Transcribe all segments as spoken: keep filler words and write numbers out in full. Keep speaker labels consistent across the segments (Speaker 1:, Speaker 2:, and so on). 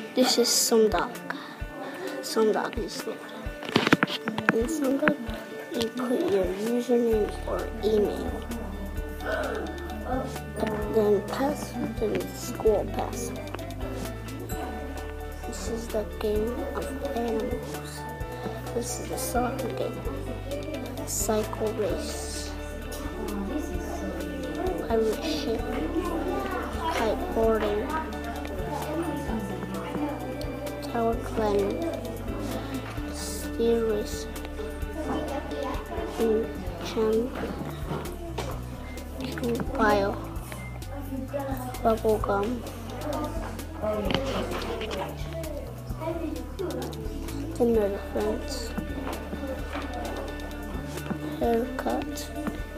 Speaker 1: This is Sumdog. Sumdog is loaded. In Sumdog, you put your username or email. Then password, then school password. This is the game of animals. This is the soccer game. Cycle race. Pirate ship. Kiteboarding. Tower climbing. Steer race. Enchant. True pile. Bubble gum. Dinner defense. Haircut.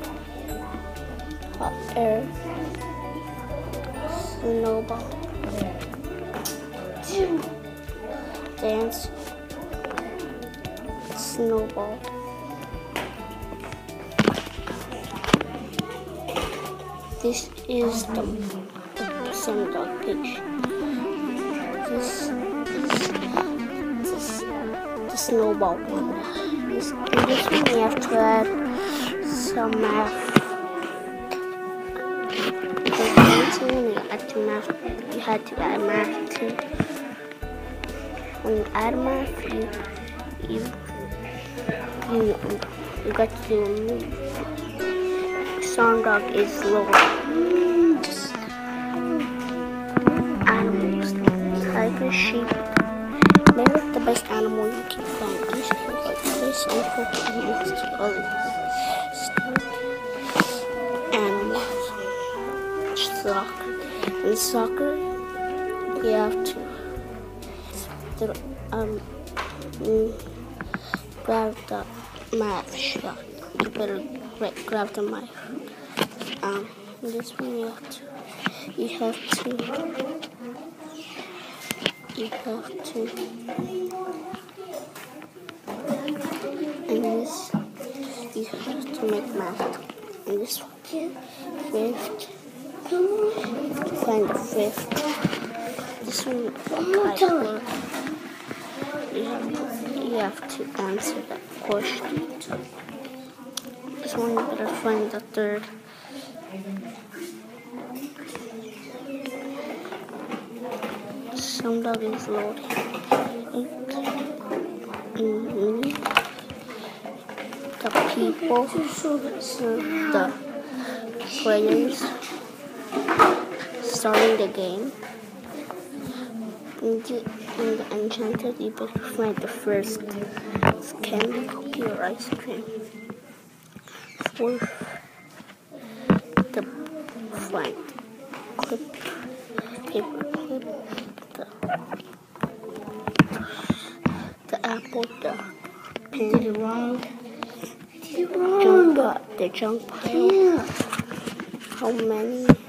Speaker 1: Hot air. Snowball. Dance. Snowball. This is the, the Sumdog page. This is this, the snowball one. This, in this one you have to add some math. Because you had to math. You had to add math too. When you add math, you you you you got to do a move. Sumdog is lower. Animals, tiger, sheep. Maybe the best animal you can find. These are like this and Pokemon animals. Soccer. In soccer, you have to the, um grab the math shot. You better grab the mic. Um, this one you have to, you have to, you have to, and this, you have to make math. And this one, fifth, find the fifth. This one, okay, you have to, you have to answer that question. This one you better find the third. Sumdog is loading. Mm-hmm. The people, the players starting the game. In the, in the enchanted, you better find the first candy, cookie, or ice cream. Fourth, the flank clip, paper clip, the, the apple, the pen.
Speaker 2: Did it wrong. Did it wrong.
Speaker 1: Junk, the junk pile.
Speaker 2: Yeah.
Speaker 1: How many?